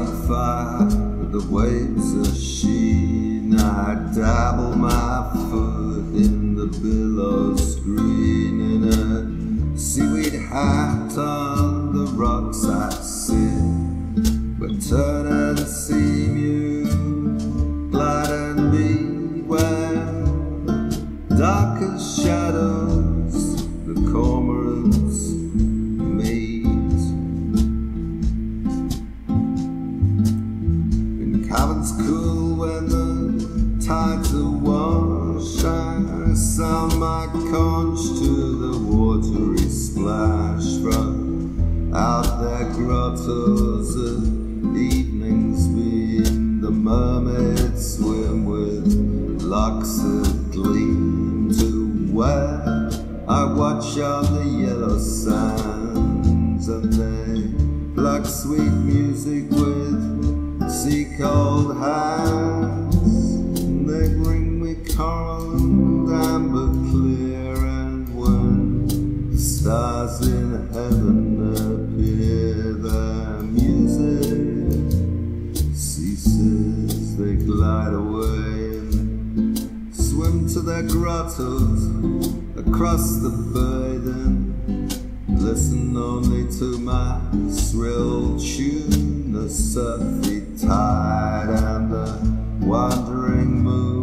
on fire, the waves are sheen. I dabble my foot in the billows green. In a seaweed hat on the rocks I sit, but turn and see you gladden me when dark as shadows the cormorants meet. In caverns cool when the tides awash, I sound my conch to the watery splash from out their grottos of evenings being. The mermaids swim with locks of gleam to where I watch on the yellow sands, and they pluck sweet music with sea-cold hands. They bring me coral and amber clear, and when the stars in heaven appear, their music ceases. They glide away and swim to their grottos across the burden. Listen only to my shrill tune, the surfy tide and the wandering moon.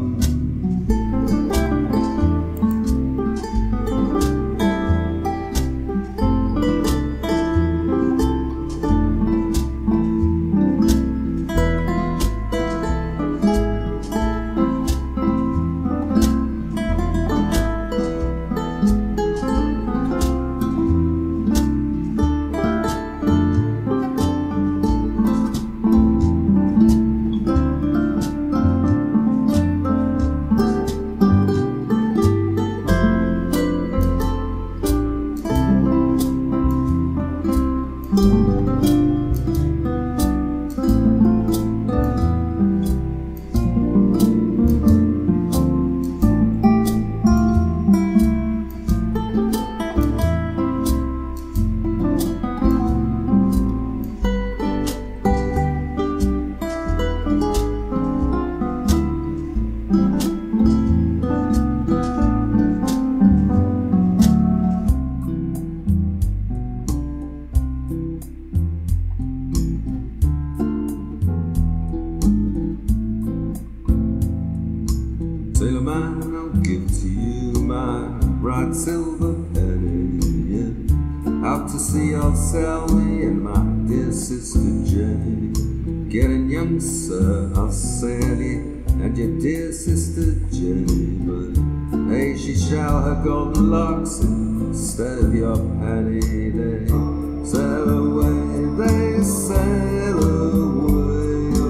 Sailor man, I'll give to you my bright silver penny. Out to sea I'll sail me and my dear sister Jenny. Getting young, sir, I'll sail you and your dear sister Jenny. But hey, she shall have golden locks instead of your penny. They sail away, they sail away.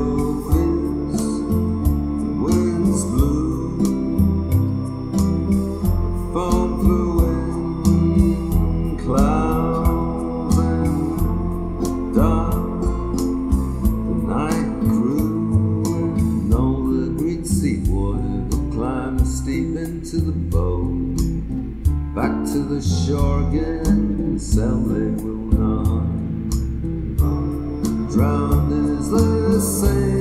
Steep into the boat, back to the shore again, sail they will not. Drowned is the same.